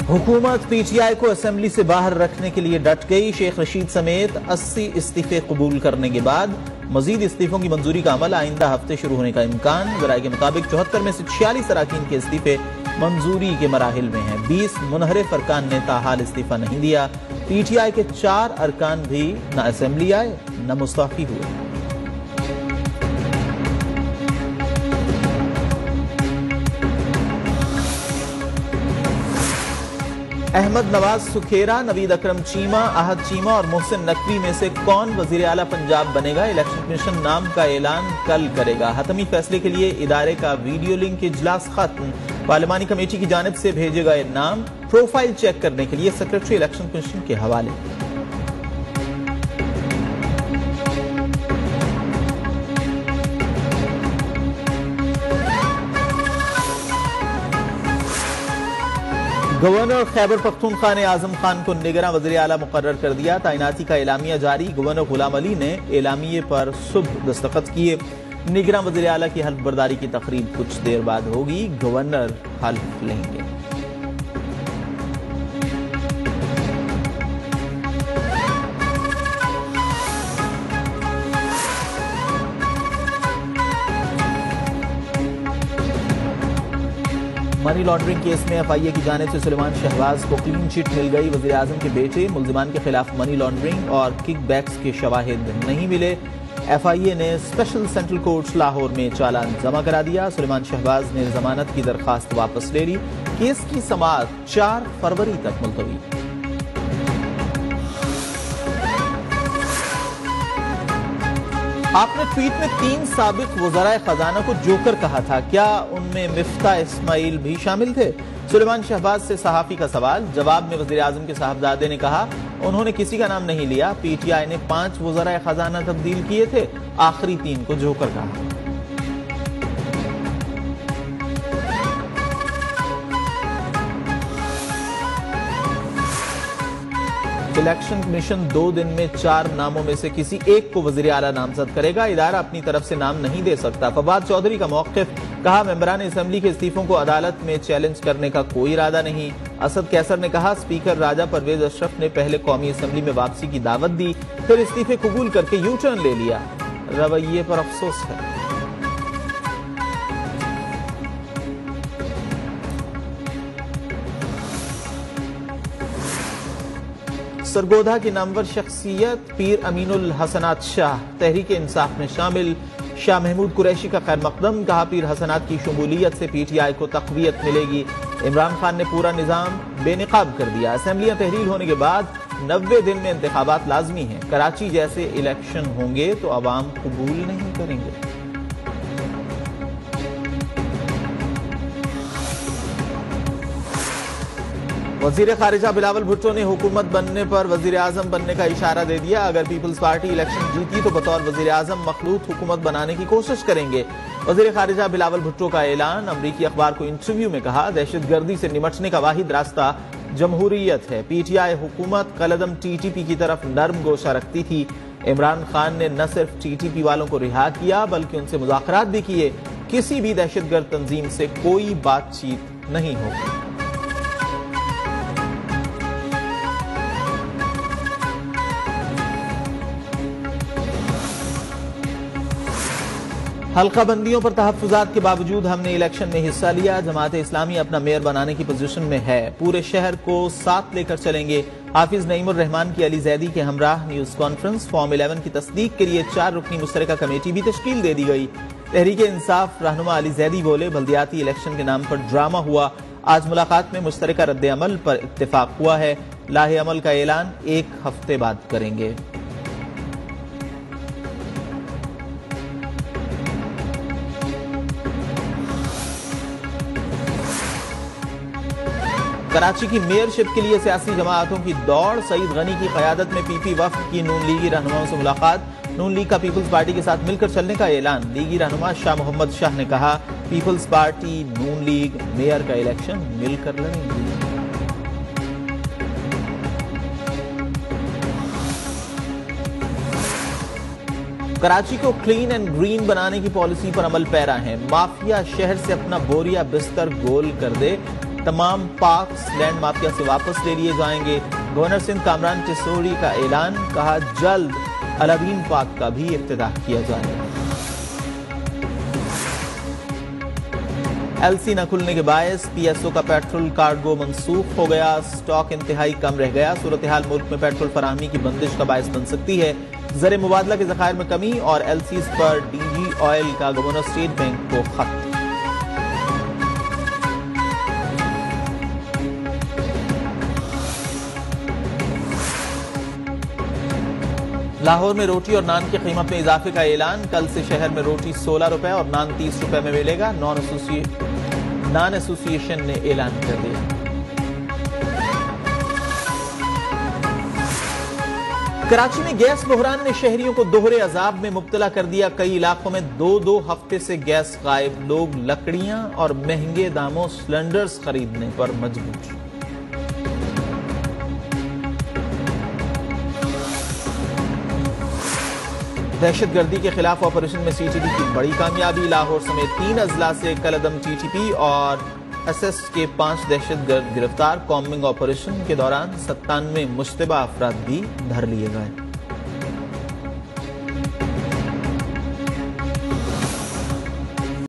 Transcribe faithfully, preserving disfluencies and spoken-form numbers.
हुकूमत पीटीआई को असेंबली से बाहर रखने के लिए डट गई। शेख रशीद समेत अस्सी इस्तीफे कबूल करने के बाद मजीद इस्तीफों की मंजूरी का अमल आइंदा हफ्ते शुरू होने का इम्कान। जराये के मुताबिक चौहत्तर में से छियालीस अरकान के इस्तीफे मंजूरी के मराहिल में हैं। बीस मुनहरिफ अरकान ने ताहाल इस्तीफा नहीं दिया। पीटीआई के चार अरकान भी न असेंबली आए न मुस्ताफी हुए। अहमद नवाज सुखेरा, नवीद अकरम चीमा, आहद चीमा और मोहसिन नकवी में से कौन वजीर आला पंजाब बनेगा? इलेक्शन कमीशन नाम का ऐलान कल करेगा। हतमी फैसले के लिए इदारे का वीडियो लिंक इजलास खत्म। पार्लिमानी कमेटी की जानिब से भेजे गए नाम प्रोफाइल चेक करने के लिए सेक्रेटरी इलेक्शन कमीशन के हवाले। गवर्नर खैबर पख्तूनख्वा ने आजम खान को निगरां वज़ीर आला मुकर्रर कर दिया। तैनाती का एलामिया जारी। गवर्नर गुलाम अली ने एलामिये पर सुबह दस्तखत किए। निगरां वज़ीर आला की हल्फ बर्दारी की तकरीब कुछ देर बाद होगी। गवर्नर हल्फ लेंगे। मनी लॉन्ड्रिंग केस में एफ आई ए की जानिब से सुलेमान शहबाज को क्लीन चिट मिल गई। वज़ीर आज़म के बेटे मुल्जिमान के खिलाफ मनी लॉन्ड्रिंग और किकबैक्स के शवाहिद नहीं मिले। एफ आई ए ने स्पेशल सेंट्रल कोर्ट लाहौर में चालान जमा करा दिया। सुलेमान शहबाज ने जमानत की दरखास्त वापस ले ली। केस की समाअत चार फरवरी तक मुलतवी। आपने ट्वीट में तीन साबिक वज़राए खजाना को जोकर कहा था, क्या उनमें मिफ्ता इस्माइल भी शामिल थे? सुलेमान शहबाज से सहाफी का सवाल। जवाब में वज़ीर आज़म के साहबजादे ने कहा उन्होंने किसी का नाम नहीं लिया। पीटीआई ने पांच वज़राए खजाना तब्दील किए थे, आखिरी तीन को जोकर कहा। इलेक्शन कमीशन दो दिन में चार नामों में से किसी एक को वज़ीर आला नामजद करेगा। इदारा अपनी तरफ से नाम नहीं दे सकता। फवाद चौधरी का मौक़िफ़। कहा मेंबरान असेंबली के इस्तीफों को अदालत में चैलेंज करने का कोई इरादा नहीं। असद कैसर ने कहा स्पीकर राजा परवेज अशरफ ने पहले कौमी असेंबली में वापसी की दावत दी, फिर इस्तीफे कबूल करके यू टर्न ले लिया। रवैये पर अफसोस है। सरगोधा की नामवर शख्सियत पीर अमीनुल हसनात शाह तहरीक इंसाफ में शामिल। शाह महमूद कुरैशी का खैर मकदम। कहा पीर हसनात की शमूलियत से पीटीआई को तक़वियत मिलेगी। इमरान खान ने पूरा निज़ाम बेनिकाब कर दिया। असेंबलियां तहरीर होने के बाद नब्बे दिन में इंतखाबात लाजमी हैं। कराची जैसे इलेक्शन होंगे तो अवाम कबूल नहीं करेंगे। वज़ीर खारिजा बिलावल भुट्टो ने हुकूमत बनने पर वज़ीर आज़म बनने का इशारा दे दिया। अगर पीपल्स पार्टी इलेक्शन जीती तो बतौर वज़ीर आज़म मखलूत हुकूमत बनाने की कोशिश करेंगे। वज़ीर खारिजा बिलावल भुट्टो का ऐलान। अमरीकी अखबार को इंटरव्यू में कहा दहशत गर्दी से निमटने का वाहिद रास्ता जमहूरियत है। पीटीआई हुकूमत कलदम टीटीपी की तरफ नर्म गोशा रखती थी। इमरान खान ने न सिर्फ टीटीपी वालों को रिहा किया बल्कि उनसे मुज़ाकरात भी किए। किसी भी दहशतगर्द तंजीम से कोई बातचीत नहीं होगी। हल्का बंदियों पर तहफ़्फ़ुज़ात के बावजूद हमने इलेक्शन में हिस्सा लिया। जमात इस्लामी अपना मेयर बनाने की पोजीशन में है। पूरे शहर को साथ लेकर चलेंगे। हाफिज नईमुर रहमान की अली जैदी के हमराह न्यूज कॉन्फ्रेंस। फॉर्म इलेवन की तस्दीक के लिए चार रुकनी मुश्तरका कमेटी भी तश्कील दे दी गई। तहरीक इंसाफ रहनुमा अली जैदी बोले बल्दियाती इलेक्शन के नाम पर ड्रामा हुआ। आज मुलाकात में मुश्तरका रद्द अमल पर इत्तेफाक हुआ है। लाहे अमल का ऐलान एक हफ्ते बाद करेंगे। कराची की मेयरशिप के लिए सियासी जमाअतों की दौड़। सईद गनी की क़यादत में पीपी वफ़द की नून लीगी रहनुमाओं से मुलाकात। नून लीग का पीपल्स पार्टी के साथ मिलकर चलने का ऐलान। लीगी रहनुमा शाह मोहम्मद शाह ने कहा people's party Noon league mayor का इलेक्शन मिलकर लड़ेंगी। कराची को क्लीन एंड ग्रीन बनाने की पॉलिसी पर अमल पैरा है। माफिया शहर से अपना बोरिया बिस्तर गोल कर दे। तमाम पार्क्स लैंड माफिया से वापस ले लिए जाएंगे। गवर्नर सिंध कामरान टिसोरी का ऐलान, कहा जल्द अलादीन पार्क का भी इफ्तिताह किया जाएगा। एलसी न खुलने के बायस पीएसओ का पेट्रोल कार्गो मंसूख हो गया। स्टॉक इंतहाई कम रह गया। सूरत हाल मुल्क में पेट्रोल फराहमी की बंदिश का बायस बन सकती है। ज़र मुबादला के ज़खायर में कमी और एलसीज पर डीजी ऑयल का गवर्नर स्टेट बैंक को खत। लाहौर में रोटी और नान की कीमत में इजाफे का ऐलान। कल से शहर में रोटी सोलह रुपए और नान तीस रुपए में मिलेगा। नॉन एसोसिए नान एसोसिएशन ने ऐलान कर दिया। कराची में गैस बहरान ने शहरियों को दोहरे अजाब में मुब्तला कर दिया। कई इलाकों में दो दो हफ्ते से गैस गायब। लोग लकड़ियां और महंगे दामों सिलेंडर्स खरीदने पर मजबूर। दहशतगर्दी के खिलाफ ऑपरेशन में सीटीपी की बड़ी कामयाबी। लाहौर समेत तीन अजला से कलअदम टीटीपी और एसएस के पांच दहशतगर्द गिरफ्तार। कॉम्बिंग ऑपरेशन के दौरान सत्तानवे मुश्तबा अफराद भी धर लिए गए।